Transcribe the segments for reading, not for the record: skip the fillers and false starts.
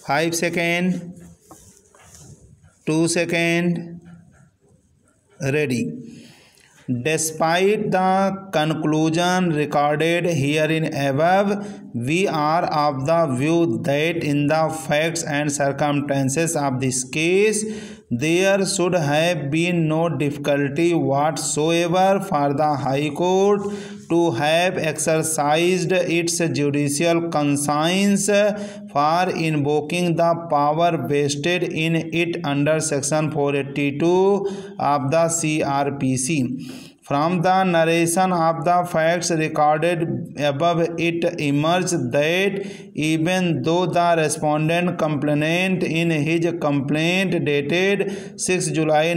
5 seconds, 2 seconds, ready. Despite the conclusion recorded herein above, we are of the view that in the facts and circumstances of this case, there should have been no difficulty whatsoever for the High Court to have exercised its judicial conscience for invoking the power vested in it under Section 482 of the CRPC. From the narration of the facts recorded above, it emerged that even though the respondent complainant in his complaint dated 6 July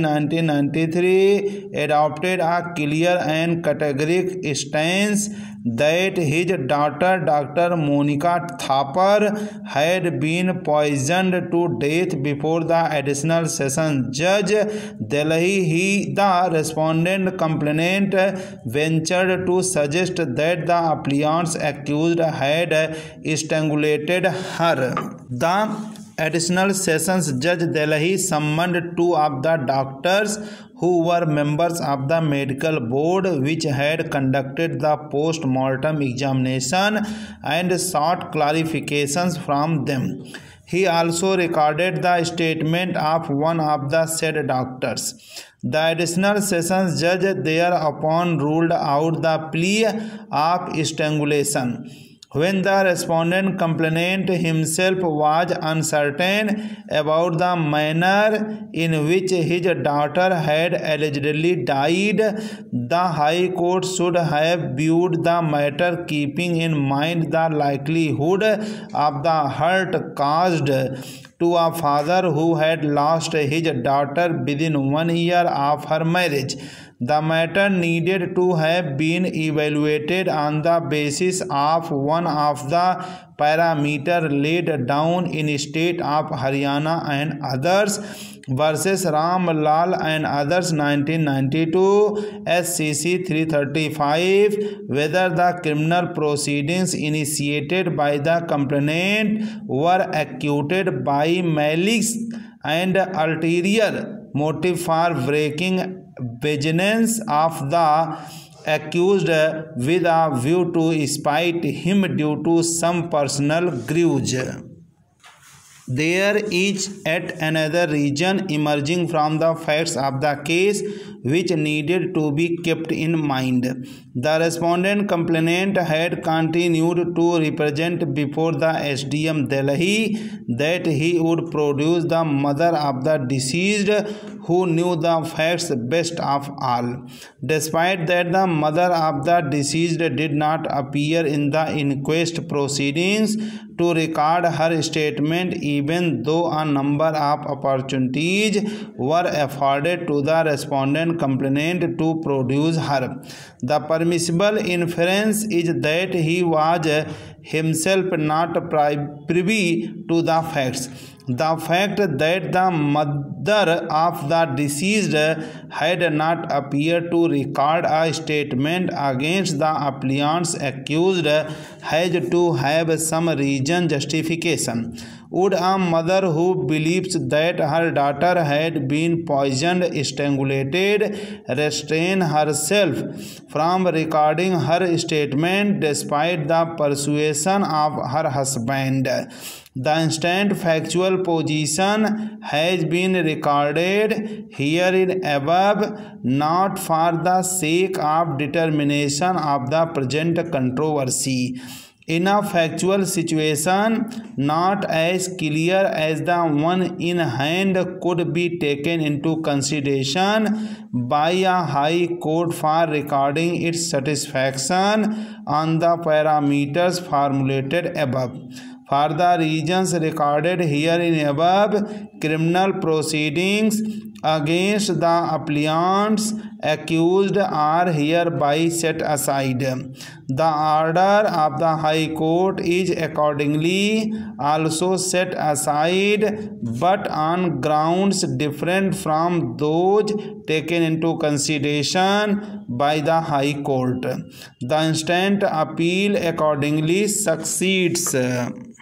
1993 adopted a clear and categorical stance that his daughter Dr. Monica Thapar had been poisoned to death before the additional session judge Delhi, the respondent complainant ventured to suggest that the appellant's accused had strangulated her. The additional sessions judge Delhi summoned two of the doctors who were members of the medical board which had conducted the post-mortem examination and sought clarifications from them. He also recorded the statement of one of the said doctors. The additional sessions judge thereupon ruled out the plea of strangulation. When the respondent complainant himself was uncertain about the manner in which his daughter had allegedly died, the High Court should have viewed the matter keeping in mind the likelihood of the hurt caused to a father who had lost his daughter within 1 year of her marriage. The matter needed to have been evaluated on the basis of one of the parameters laid down in state of Haryana and others versus Ram Lal and others 1992 SCC 335, whether the criminal proceedings initiated by the complainant were acquitted by malice and ulterior motive for breaking vigilance of the accused with a view to spite him due to some personal grudge. There is yet another reason emerging from the facts of the case which needed to be kept in mind. The respondent complainant had continued to represent before the SDM Delhi that he would produce the mother of the deceased who knew the facts best of all. Despite that, the mother of the deceased did not appear in the inquest proceedings to record her statement, even though a number of opportunities were afforded to the respondent complainant to produce her. The permissible inference is that he was himself not privy to the facts. The fact that the mother of the deceased had not appeared to record a statement against the appellant's accused has to have some reason justification. Would a mother who believes that her daughter had been poisoned, strangulated, restrain herself from recording her statement despite the persuasion of her husband? The instant factual position has been recorded herein above, not for the sake of determination of the present controversy. In a factual situation not as clear as the one in hand could be taken into consideration by a high court for recording its satisfaction on the parameters formulated above. For the reasons recorded herein above, criminal proceedings against the appellants accused are hereby set aside. The order of the High Court is accordingly also set aside, but on grounds different from those taken into consideration by the High Court. The instant appeal accordingly succeeds.